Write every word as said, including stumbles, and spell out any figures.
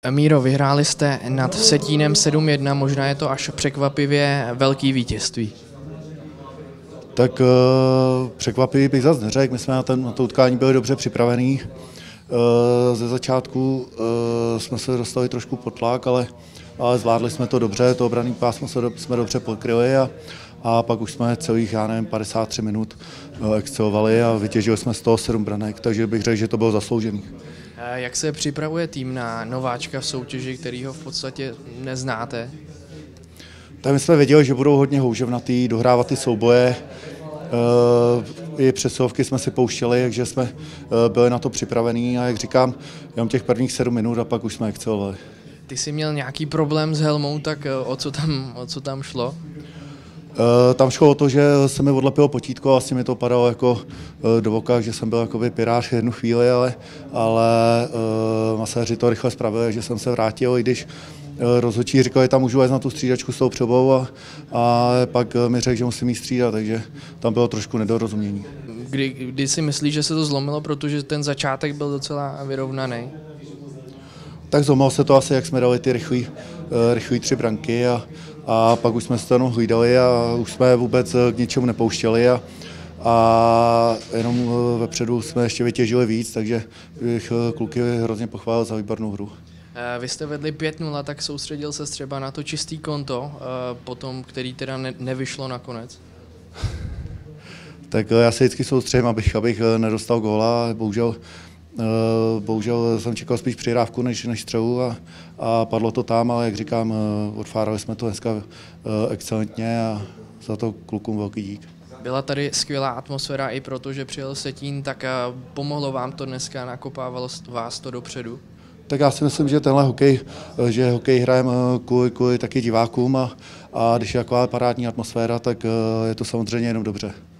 Míro, vyhráli jste nad Vsetínem sedm jedna, možná je to až překvapivě velký vítězství. Tak uh, překvapivý bych zase neřekl, my jsme na, ten, na to utkání byli dobře připravení. Uh, ze začátku uh, jsme se dostali trošku pod tlak, ale, ale zvládli jsme to dobře, to obranný pásmo jsme, jsme dobře podkryli a, a pak už jsme celých, já nevím, padesát tři minut uh, excelovali a vytěžili jsme z toho sedm branek, takže bych řekl, že to bylo zasloužený. Jak se připravuje tým na nováčka v soutěži, kterýho v podstatě neznáte? Tak my jsme věděli, že budou hodně houževnatý, dohrávat ty souboje. I přesilovky jsme si pouštěli, takže jsme byli na to připravení a jak říkám, jenom těch prvních sedm minut a pak už jsme excelovali. Ty jsi měl nějaký problém s helmou, tak o co tam, o co tam šlo? Tam šlo o to, že se mi odlepilo potítko a vlastně mi to padalo jako do voka, že jsem byl jakoby pirát jednu chvíli, ale, ale uh, maséři to rychle spravili, že jsem se vrátil, i když rozhodčí říkal, že tam můžu jít na tu střídačku s tou přebou a, a pak mi řekl, že musím jí střídat, takže tam bylo trošku nedorozumění. Kdy, kdy si myslíš, že se to zlomilo, protože ten začátek byl docela vyrovnaný? Tak zlomilo se to asi, jak jsme dali ty rychlý, rychlý tři branky a, a pak už jsme se tam hlídali a už jsme vůbec k ničemu nepouštěli a, a jenom vepředu jsme ještě vytěžili víc, takže bych kluky hrozně pochválil za výbornou hru. Vy jste vedli pět nula, tak soustředil se třeba na to čistý konto, potom, který teda ne, nevyšlo nakonec? Tak já se vždycky soustředím, abych, abych nedostal góla, bohužel, bohužel jsem čekal spíš přihrávku než, než střelu a, a padlo to tam, ale jak říkám, odfárali jsme to dneska excelentně a za to klukům velký dík. Byla tady skvělá atmosféra i proto, že přijel Vsetín, tak pomohlo vám to dneska, nakopávalo vás to dopředu? Tak já si myslím, že tenhle hokej, že hokej hrajeme kvůli, kvůli taky divákům a, a když je taková parádní atmosféra, tak je to samozřejmě jenom dobře.